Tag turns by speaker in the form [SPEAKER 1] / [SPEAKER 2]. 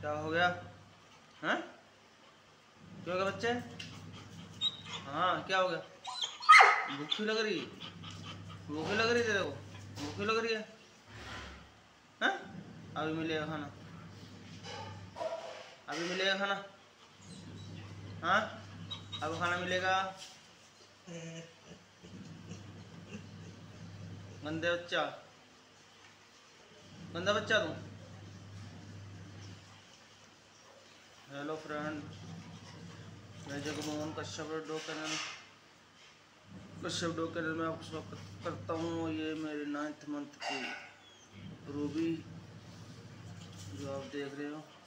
[SPEAKER 1] क्या हो गया? हाँ क्या हो गया बच्चे? हाँ क्या हो गया? भूखी लग रही? भूखी लग रही तेरे को? भूखी लग रही है? हाँ अभी मिलेगा खाना, अभी मिलेगा खाना। हाँ अब खाना मिलेगा। गंदे बच्चा, गंदा बच्चा तू। हेलो फ्रेंड, मैं जगमोहन कश्यप डो कैनल में आपको स्वागत करता हूँ। ये मेरे 9th मंथ की रूबी जो आप देख रहे हो।